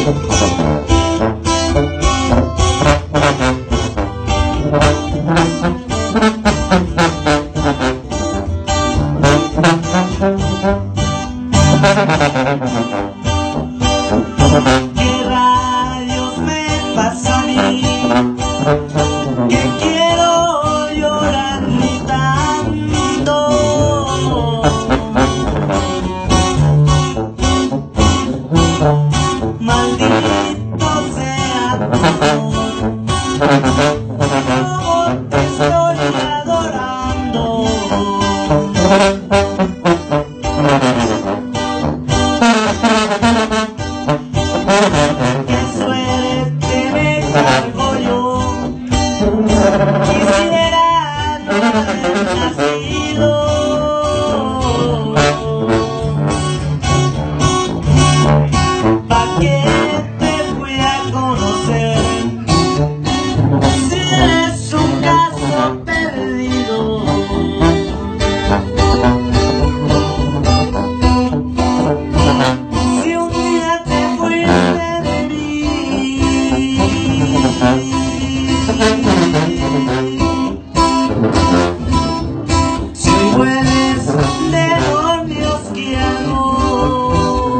¿Qué rayos me pasa a mí? Que quiero llorar gritando. Maldito sea tu amor, como te estoy adorando. Qué suerte me cargo yo, quisiera no haber nacido. ¿Pa' qué te fui a conocer si eres un caso perdido? Si un día te fuiste de mí, si hueles demonios que amo,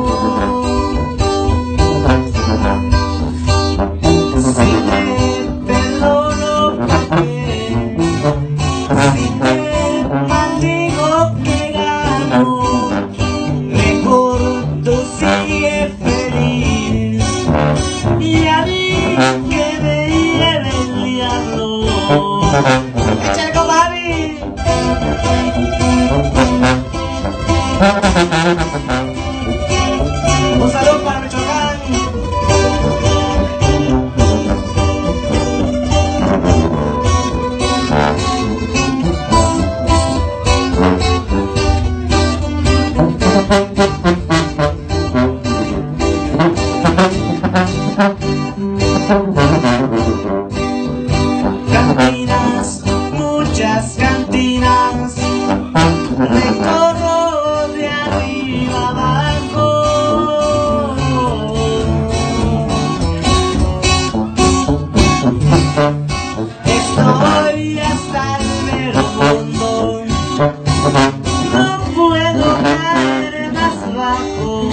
si te perdono ¿pa' qué? Si te maldigo ¿qué gano? Mejor tú sigue feliz y a mí que me lleve el diablo. ¡Échale, compadre! Un saludo para Michoacán. Cantinas, muchas cantinas, recorro de arriba abajo. Estoy hasta el mero fondo, no puedo caer más bajo.